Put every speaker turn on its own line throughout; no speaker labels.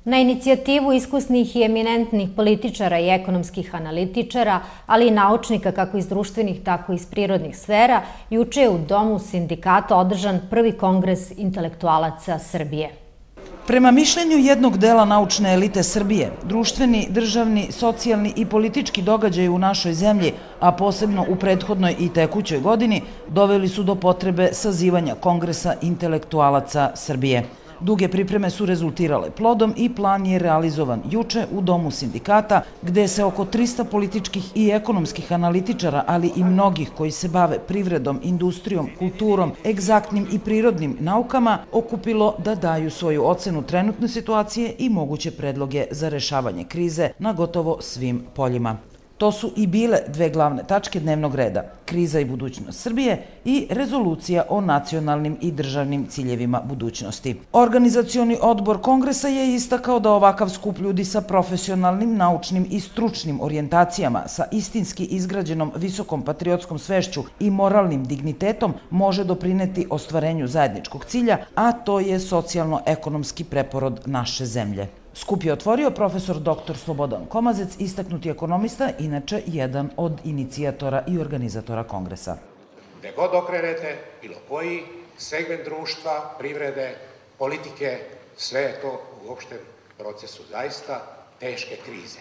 Na inicijativu iskusnih i eminentnih političara i ekonomskih analitičara, ali i naučnika kako iz društvenih, tako i iz prirodnih sfera, juče je u Domu sindikata održan prvi kongres intelektualaca Srbije.
Prema mišljenju jednog dela naučne elite Srbije, društveni, državni, socijalni i politički događaji u našoj zemlji, a posebno u prethodnoj i tekućoj godini, doveli su do potrebe sazivanja Kongresa intelektualaca Srbije. Duge pripreme su rezultirale plodom i plan je realizovan juče u Domu sindikata, gde se oko 300 političkih i ekonomskih analitičara, ali i mnogih koji se bave privredom, industrijom, kulturom, egzaktnim i prirodnim naukama, okupilo da daju svoju ocenu trenutne situacije i moguće predloge za rešavanje krize na gotovo svim poljima. To su i bile dve glavne tačke dnevnog reda – kriza i budućnost Srbije i rezolucija o nacionalnim i državnim ciljevima budućnosti. Organizacioni odbor Kongresa je istakao da ovakav skup ljudi sa profesionalnim, naučnim i stručnim orijentacijama, sa istinski izgrađenom visokom patriotskom svešću i moralnim dignitetom može doprineti ostvarenju zajedničkog cilja, a to je socijalno-ekonomski preporod naše zemlje. Skup je otvorio profesor dr. Slobodan Komazec, istaknuti ekonomista, inače jedan od inicijatora i organizatora Kongresa.
Gde god okrenete, bilo koji segment društva, privrede, politike, sve je to u opštem procesu zaista teške krize.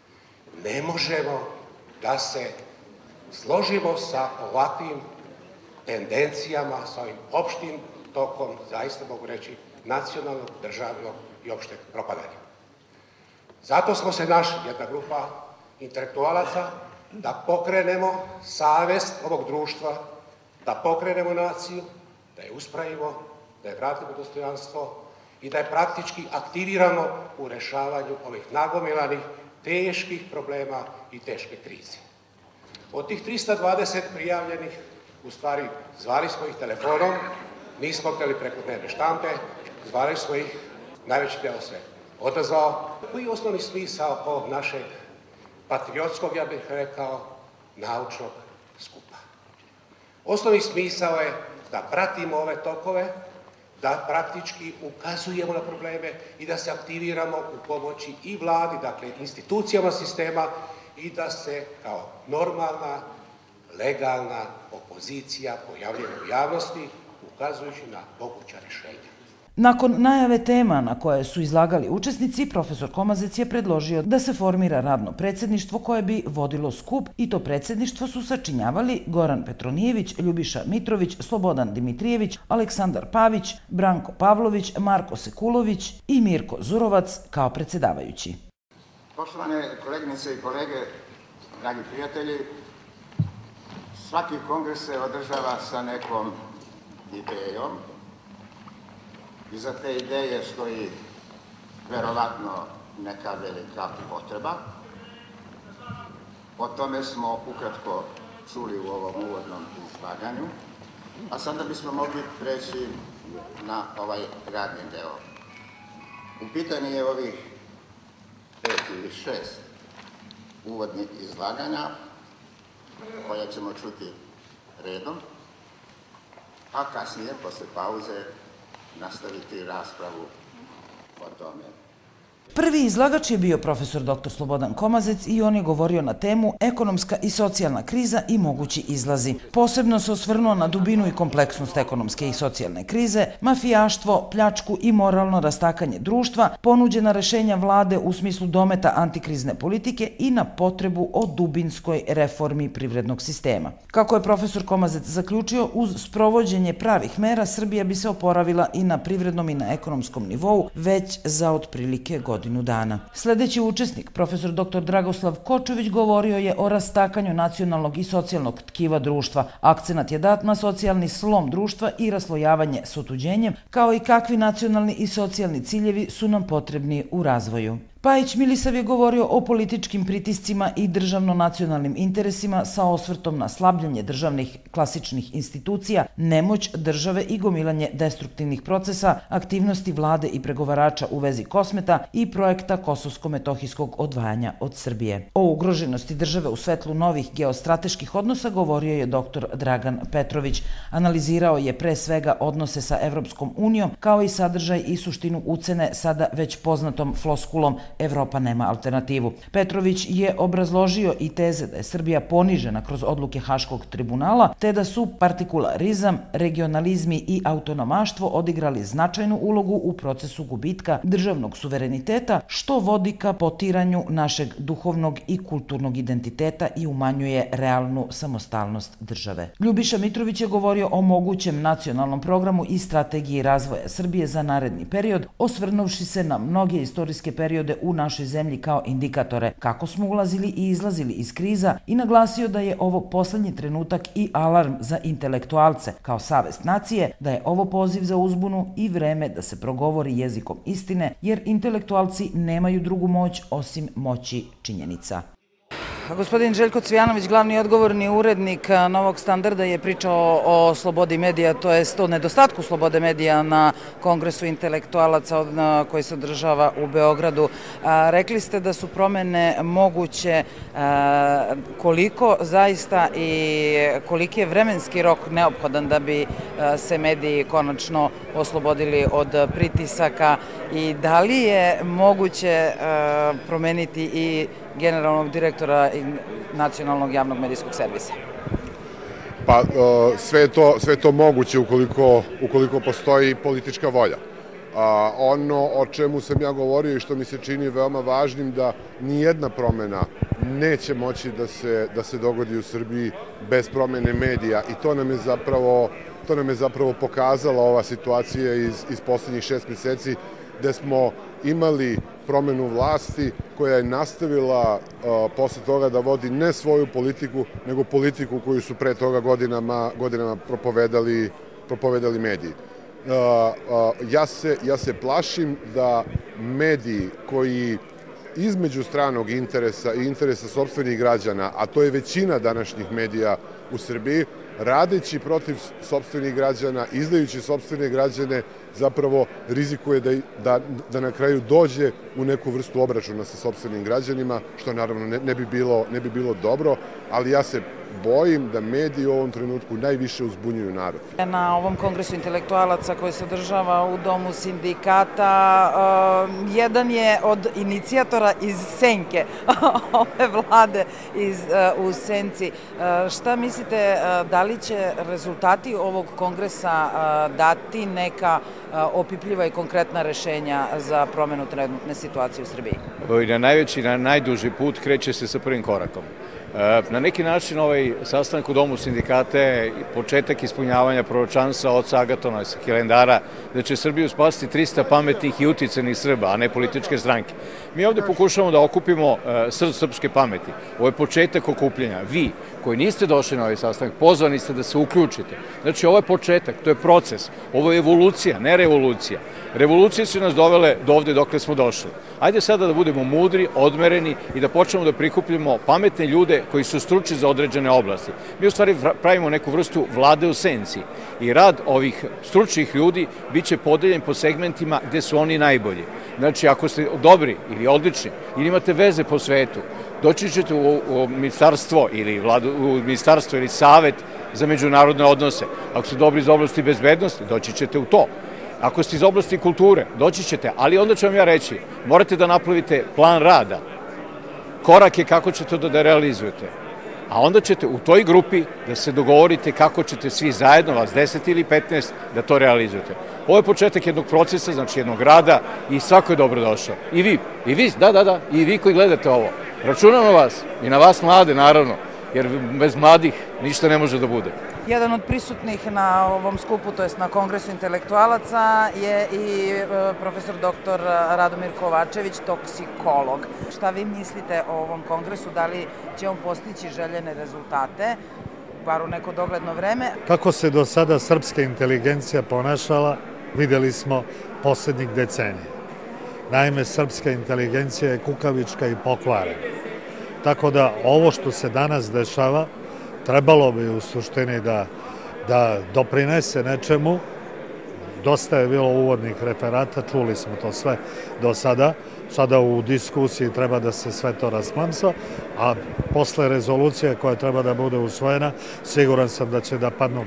Ne možemo da se složimo sa ovakvim tendencijama, sa ovim opštim tokom, zaista mogu reći, nacionalnog, državnog i opšteg propadanja. Zato smo se našli, jedna grupa intelektualaca, da pokrenemo savest ovog društva, da pokrenemo naciju, da je uspravimo, da je vratimo dostojanstvo i da je praktički aktiviramo u rešavanju ovih nagomilanih, teških problema i teške krize. Od tih 320 prijavljenih, u stvari, zvali smo ih telefonom, nismo hteli preko dnevne štampe, zvali smo ih, najveći deo se odazvao. Koji je osnovni smisao ovog našeg patriotskog, ja bih rekao, naučnog skupa? Osnovni smisao je da pratimo ove tokove, da praktički ukazujemo na probleme i da se aktiviramo u pomoći i vladi, dakle institucijama sistema, i da se kao normalna, legalna opozicija pojavljuje u javnosti, ukazujući na moguća rešenja.
Nakon najave tema na koje su izlagali učesnici, profesor Komazec je predložio da se formira radno predsjedništvo koje bi vodilo skup, i to predsjedništvo su sačinjavali Goran Petronijević, Ljubiša Mitrović, Slobodan Dimitrijević, Aleksandar Pavić, Branko Pavlović, Marko Sekulović i Mirko Zurovac kao predsjedavajući.
Poštovane koleginice i kolege, dragi prijatelji, svaki kongres se održava sa nekom idejom. Iza te ideje stoji verovatno neka velika potreba. O tome smo ukratko čuli u ovom uvodnom izlaganju, a sada bismo mogli preći na ovaj radni deo. U pitanju je ovih 5 ili 6 uvodnih izlaganja koja ćemo čuti redom, a kasnije, posle pauze, nastaviti raspravu o tome.
Prvi izlagač je bio profesor dr. Slobodan Komazec i on je govorio na temu ekonomska i socijalna kriza i mogući izlazi. Posebno se osvrnuo na dubinu i kompleksnost ekonomske i socijalne krize, mafijaštvo, pljačku i moralno rastakanje društva, ponuđena rešenja vlade u smislu dometa antikrizne politike i na potrebu o dubinskoj reformi privrednog sistema. Kako je profesor Komazec zaključio, uz sprovođenje pravih mera Srbija bi se oporavila i na privrednom i na ekonomskom nivou već za otprilike godinu dana. Sledeći učesnik, profesor dr. Dragoslav Kočović, govorio je o rastakanju nacionalnog i socijalnog tkiva društva. Akcenat je dat na socijalni slom društva i raslojavanje s otuđenjem, kao i kakvi nacionalni i socijalni ciljevi su nam potrebni u razvoju. Pajić Milisav je govorio o političkim pritiscima i državno-nacionalnim interesima sa osvrtom na slabljenje državnih klasičnih institucija, nemoć države i gomilanje destruktivnih procesa, aktivnosti vlade i pregovarača u vezi Kosmeta i projekta kosovsko-metohijskog odvajanja od Srbije. O ugroženosti države u svetlu novih geostrateških odnosa govorio je dr. Dragan Petrović. Analizirao je pre svega odnose sa Evropskom unijom, kao i sadržaj i suštinu ucene sada već poznatom floskulom Evropa nema alternativu. Petrović je obrazložio i teze da je Srbija ponižena kroz odluke Haškog tribunala, te da su partikularizam, regionalizmi i autonomaštvo odigrali značajnu ulogu u procesu gubitka državnog suvereniteta, što vodi ka potiranju našeg duhovnog i kulturnog identiteta i umanjuje realnu samostalnost države. Ljubiša Mitrović je govorio o mogućem nacionalnom programu i strategiji razvoja Srbije za naredni period, osvrnuvši se na mnoge istorijske periode u našoj zemlji kao indikatore kako smo ulazili i izlazili iz kriza i naglasio da je ovo poslednji trenutak i alarm za intelektualce kao savest nacije, da je ovo poziv za uzbunu i vreme da se progovori jezikom istine, jer intelektualci nemaju drugu moć osim moći činjenica. Gospodin Željko Cvijanović, glavni odgovorni urednik Novog standarda, je pričao o slobodi medija, to jest o nedostatku slobode medija na Kongresu intelektualaca koji se održava u Beogradu. Rekli ste da su promene moguće, koliko zaista i koliki je vremenski rok neophodan da bi se mediji konačno oslobodili od pritisaka i da li je moguće promeniti i generalnog direktora Nacionalnog javnog medijskog servisa?
Pa sve je to moguće ukoliko postoji politička volja. Ono o čemu sam ja govorio i što mi se čini veoma važnim, da nijedna promena neće moći da se dogodi u Srbiji bez promene medija, i to nam je zapravo pokazala ova situacija iz poslednjih 6 meseci, gde smo imali promenu vlasti koja je nastavila posle toga da vodi ne svoju politiku, nego politiku koju su pre toga godinama propovedali mediji. Ja se plašim da mediji koji između stranog interesa i interesa sopstvenih građana, a to je većina današnjih medija u Srbiji, radeći protiv sopstvenih građana, izdajući sopstvene građane, zapravo rizikuje da na kraju dođe u neku vrstu obračuna sa sopstvenim građanima, što naravno ne bi bilo dobro, ali ja se bojim da mediji u ovom trenutku najviše uzbunjuju narod.
Na ovom Kongresu intelektualaca koji se održava u Domu sindikata, jedan je od inicijatora iz senke ove vlade u senci. Šta mislite, da li će rezultati ovog kongresa dati neka opipljiva i konkretna rešenja za promenu trenutne situacije u Srbiji?
Na najveći, na najduži put kreće se sa prvim korakom. Na neki način ovaj sastanak u Domu sindikata je početak ispunjavanja proročanstva oca Agatona sa Hilendara, da će Srbiju spasiti 300 pametnih i uticajnih Srba, a ne političke stranke. Mi ovde pokušavamo da okupimo srpske pameti. Ovo je početak okupljanja. Vi, koji niste došli na ovaj sastanak, pozvani ste da se uključite. Znači, ovo je početak, to je proces. Ovo je evolucija, ne revolucija. Revolucije su nas dovele do ovde dokle smo došli. Ajde sada da budemo mudri, odmereni i da počnemo da prikupljamo pametne ljude koji su stručni za određene oblasti. Mi u stvari pravimo neku vrstu vlade u senci i rad ovih stručnih ljudi biće podeljen po segmentima gde su oni najbolji. Znači, ako ste dobri ili odlični ili imate veze po svetu, doći ćete u ministarstvo ili savet za međunarodne odnose. Ako ste dobri iz oblasti bezbednosti, doći ćete u to. Ako ste iz oblasti kulture, doći ćete, ali onda ću vam ja reći, morate da napravite plan rada, korake kako ćete to da realizujete, a onda ćete u toj grupi da se dogovorite kako ćete svi zajedno, vas 10 ili 15, da to realizujete. Ovo je početak jednog procesa, znači jednog rada, i svako je dobrodošao. I vi, i vi koji gledate ovo. Računam na vas i na vas mlade, naravno, jer bez mladih ništa ne može da bude.
Jedan od prisutnih na ovom skupu, to jest na Kongresu intelektualaca, je i profesor dr. Radomir Kovačević, toksikolog. Šta vi mislite o ovom kongresu? Da li će on postići željene rezultate, bar u neko dogledno vreme?
Kako se do sada srpska inteligencija ponašala, videli smo poslednjih decenija. Naime, srpska inteligencija je kukavička i pokvarena. Tako da ovo što se danas dešava trebalo bi u suštini da doprinese nečemu. Dosta je bilo uvodnih referata, čuli smo to sve do sada. Sada u diskusiji treba da se sve to rasplamsa, a posle rezolucije koja treba da bude usvojena, siguran sam da će da padnu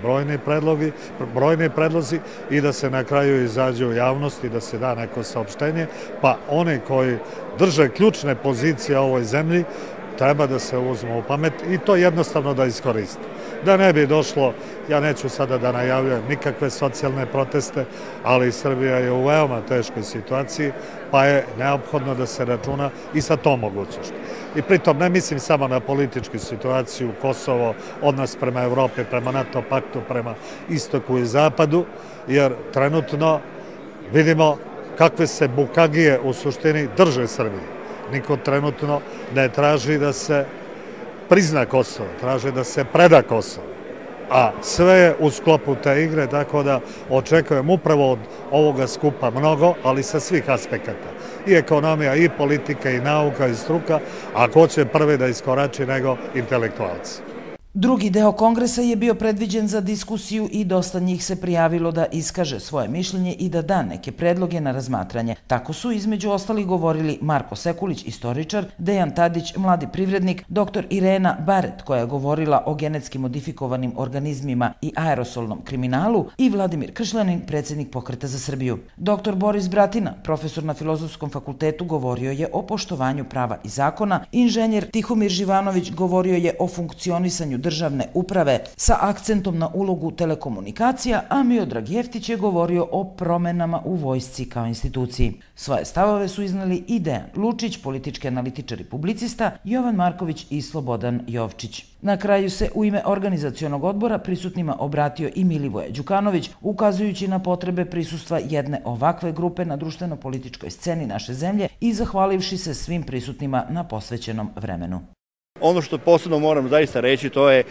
brojni predlozi i da se na kraju izađe u javnost i da se da neko saopštenje, pa oni koji drže ključne pozicije u ovoj zemlji treba da se uzmu u pamet i to jednostavno da iskoriste. Da ne bi došlo, ja neću sada da najavljujem nikakve socijalne proteste, ali Srbija je u veoma teškoj situaciji, pa je neophodno da se računa i sa tom mogućnošću. I pritom ne mislim samo na političku situaciju, Kosovo, odnos prema Evropi, prema NATO paktu, prema istoku i zapadu, jer trenutno vidimo kakve se bukagije u suštini drže Srbije. Niko trenutno ne traži da se prizna Kosovo, traže da se preda Kosovo. A sve je u sklopu te igre, tako da očekujem upravo od ovoga skupa mnogo, ali sa svih aspekata. I ekonomija, i politika, i nauka, i struka, a ko će prvi da iskorači nego intelektualci.
Drugi deo kongresa je bio predviđen za diskusiju i dosta njih se prijavilo da iskaže svoje mišljenje i da da neke predloge na razmatranje. Tako su između ostalih govorili Marko Sekulić, istoričar, Dejan Tadić, mladi privrednik, dr. Irena Baret, koja je govorila o genetski modifikovanim organizmima i aerosolnom kriminalu, i Vladimir Kršljanin, predsjednik Pokreta za Srbiju. Dr. Boris Bratina, profesor na Filozofskom fakultetu, govorio je o poštovanju prava i zakona, inženjer Tihomir Živanović govorio je o funkcionisanju državne uprave sa akcentom na ulogu telekomunikacija, a Miodrag Jeftić je govorio o promenama u vojsci kao instituciji. Svoje stavove su iznali i Dejan Lučić, politički analitičar i publicista, Jovan Marković i Slobodan Jovčić. Na kraju se u ime organizacionog odbora prisutnima obratio i Milivoje Đukanović, ukazujući na potrebe prisustva jedne ovakve grupe na društveno-političkoj sceni naše zemlje i zahvalivši se svim prisutnima na posvećenom vremenu.
Ono što posebno moram zaista reći, to je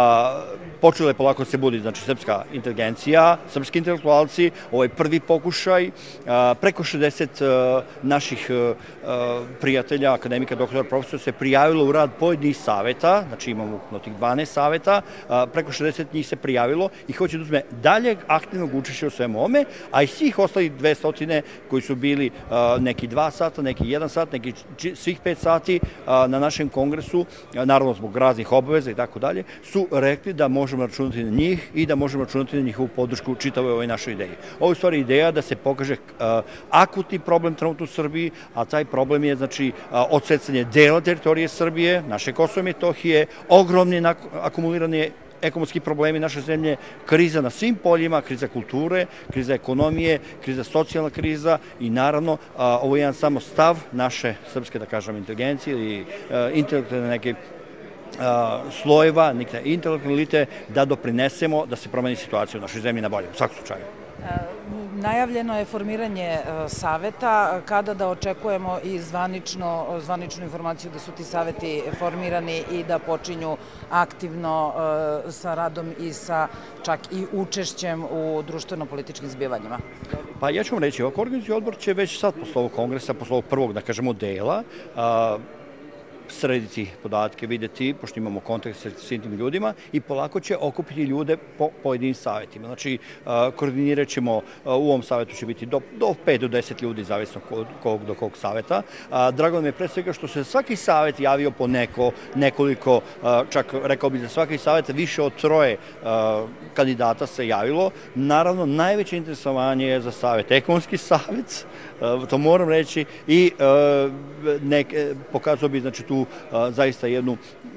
počelo je polako se budi, znači srpska inteligencija, srpski intelektualci, ovaj prvi pokušaj, preko 60 naših prijatelja, akademika, doktora, profesora se prijavilo u rad pojedinih saveta, znači imamo ukupno tih 12 saveta, preko 60 njih se prijavilo i hoće da uzme daljeg aktivnog učešća u svemu ome, a i svih ostalih 200 koji su bili neki 2 sata, neki 1 sat, neki svih 5 sati na našem kongresu, naravno zbog raznih obaveza i tako dalje, su rekli da možemo računati na njih i da možemo računati na njihovu podršku čitavoj ovoj našoj ideji. Ovo je u stvari ideja da se pokaže akutni problem trenutno u Srbiji, a taj problem je znači odsecanje dela teritorije Srbije, naše Kosova i Metohije, ogromni akumulirani ekonomski problemi naše zemlje, kriza na svim poljima, kriza kulture, kriza ekonomije, kriza socijalna kriza i naravno ovo je jedan samo stav naše srpske, da kažem, inteligencije ili intelektualne neke slojeva, neke intelektualne elite da doprinesemo da se promeni situacija u našoj zemlji na bolje, u svakom slučaju.
Najavljeno je formiranje saveta. Kada da očekujemo i zvaničnu informaciju da su ti saveti formirani i da počinju aktivno sa radom i sa čak i učešćem u društveno-političkim zbivanjima?
Pa ja ću vam reći, ovako organizacioni odbor će već sad posle ovog kongresa, posle ovog prvog, da kažemo, dela, srediti podatke, videti, pošto imamo kontakt sa svim tim ljudima i polako će okupiti ljude po pojedinim savjetima. Znači, koordinirat ćemo, u ovom savjetu će biti do 5 do 10 ljudi, zavisno do kog savjeta. Drago nam je pre svega što se svaki savjet javio po nekoliko, čak rekao bih za svaki savjet više od 3 kandidata se javilo. Naravno, najveće interesovanje je za savjet, ekonomski savjet, to moram reći, i pokazao bi znači tu zaista jedno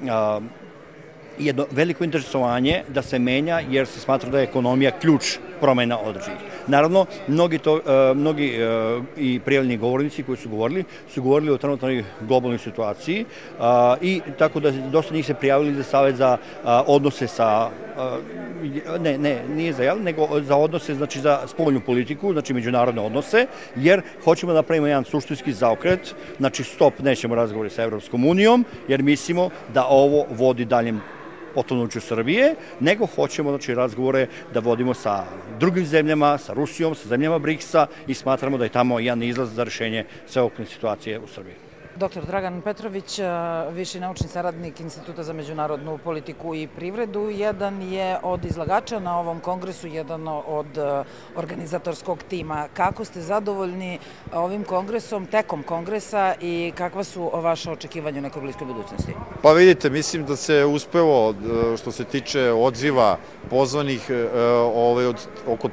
veliko interesovanje da se menja, jer se smatra da je ekonomija ključ promena određenih. Naravno, mnogi i prijavljeni govornici koji su govorili o trenutnoj globalnoj situaciji i tako da dosta njih se prijavili za savjet za odnose sa, nije za javno, nego za odnose, znači za spoljnu politiku, znači međunarodne odnose, jer hoćemo da napravimo jedan suštinski zaokret, znači stop, nećemo razgovori sa Evropskom unijom, jer mislimo da ovo vodi daljem potonuću Srbije, nego hoćemo razgovore da vodimo sa drugim zemljama, sa Rusijom, sa zemljama BRICS-a i smatramo da je tamo jedan izlaz za rešenje sveukupne situacije u Srbiji.
Dr. Dragan Petrović, viši naučni saradnik Instituta za međunarodnu politiku i privredu, jedan je od izlagača na ovom kongresu, jedan od organizatorskog tima. Kako ste zadovoljni ovim kongresom, tekom kongresa i kakva su vaša očekivanja u nekoj bliskoj budućnosti?
Pa vidite, mislim da se uspelo što se tiče odziva pozvanih od oko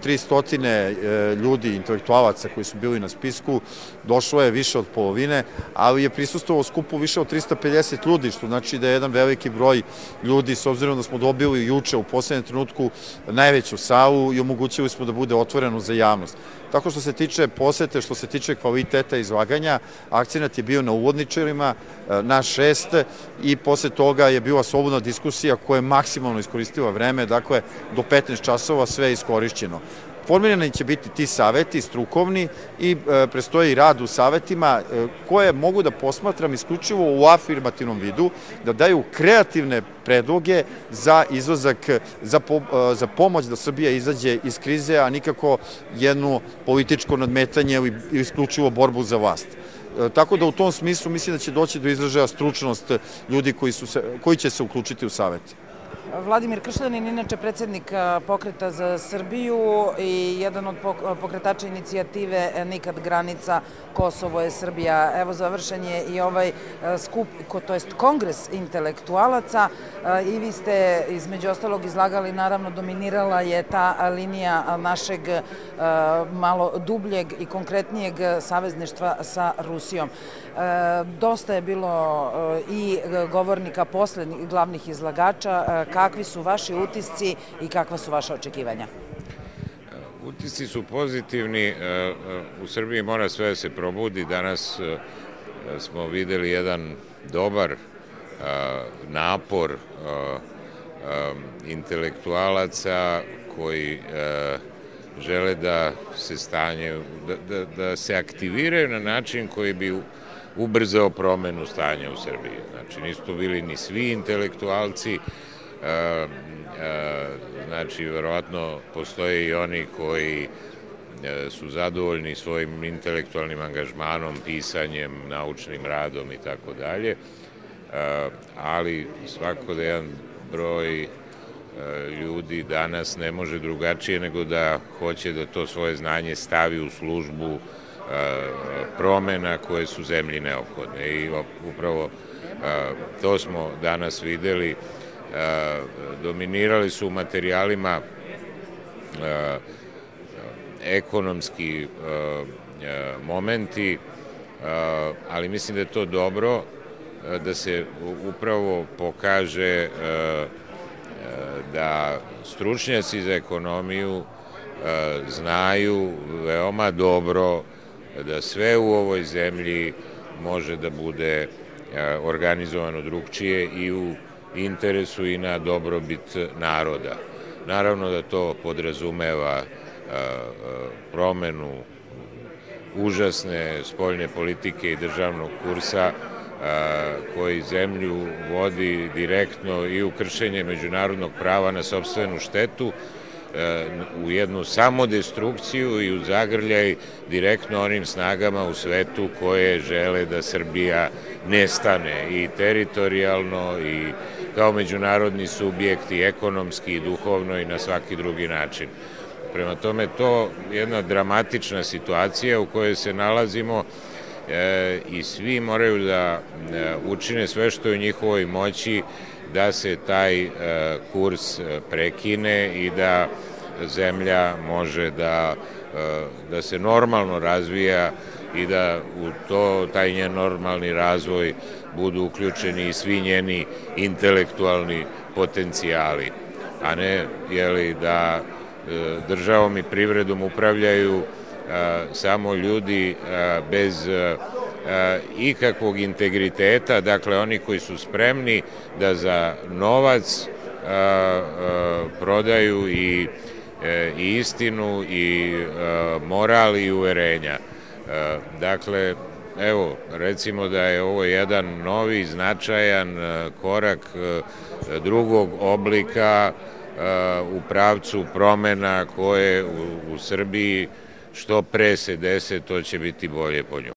300 ljudi, intelektualaca koji su bili na spisku, došlo je više od polovine, ali je prisustvovao skupu više od 350 ljudi, što znači da je jedan veliki broj ljudi, s obzirom da smo dobili juče u poslednjem trenutku najveću salu i omogućili smo da bude otvoreno za javnost. Tako što se tiče posete, što se tiče kvaliteta izlaganja, akcenat je bio na uvodničarima, na 6 i posle toga je bila slobodna diskusija koja je maksimalno iskoristila vreme, dakle do 15 časova sve je iskorišćeno. Formirani će biti ti saveti strukovni i prestoji rad u savetima koje mogu da posmatram isključivo u afirmativnom vidu, da daju kreativne predloge za izlazak, za pomoć da Srbija izađe iz krize, a nikako jedno političko nadmetanje ili isključivo borbu za vlast. Tako da u tom smislu mislim da će doći do izražaja stručnost ljudi koji će se uključiti u savete.
Vladimir Kršljanin, inače predsjednik Pokreta za Srbiju i jedan od pokretača inicijative Nikad granica, Kosovo je Srbija. Evo, završen je i ovaj skup, to jest kongres intelektualaca i vi ste između ostalog izlagali, naravno dominirala je ta linija našeg malo dubljeg i konkretnijeg savezništva sa Rusijom. Dosta je bilo i govornika poslednjih glavnih izlagača. Kakvi su vaši utisci i kakva su vaša očekivanja?
Utisci su pozitivni. U Srbiji mora sve da se probudi. Danas smo videli jedan dobar napor intelektualaca koji žele da se aktiviraju na način koji bi ubrzao promenu stanja u Srbiji. Znači, nisu to bili ni svi intelektualci, znači, verovatno postoje i oni koji su zadovoljni svojim intelektualnim angažmanom, pisanjem, naučnim radom i tako dalje, ali svako da jedan broj ljudi danas ne može drugačije nego da hoće da to svoje znanje stavi u službu promena koje su zemlji neophodne i upravo to smo danas videli. Dominirali su u materijalima ekonomski momenti, ali mislim da je to dobro da se upravo pokaže da stručnjaci za ekonomiju znaju veoma dobro da sve u ovoj zemlji može da bude organizovano drugčije i u interesu i na dobrobit naroda. Naravno da to podrazumeva promenu užasne spoljne politike i državnog kursa koji zemlju vodi direktno i u kršenje međunarodnog prava na sopstvenu štetu, u jednu samodestrukciju i u zagrljaj direktno onim snagama u svetu koje žele da Srbija nestane i teritorijalno i kao međunarodni subjekt i ekonomski i duhovno i na svaki drugi način. Prema tome, to je jedna dramatična situacija u kojoj se nalazimo i svi moraju da učine sve što je u njihovoj moći da se taj kurs prekine i da zemlja može da se normalno razvija i da u taj njen normalni razvoj budu uključeni i svi njeni intelektualni potencijali, a ne da državom i privredom upravljaju samo ljudi bez ikakvog integriteta, dakle oni koji su spremni da za novac prodaju i istinu i moral i uverenja. Dakle, evo, recimo da je ovo jedan novi, značajan korak drugog oblika u pravcu promena koje u Srbiji što pre se dese, to će biti bolje po njoj.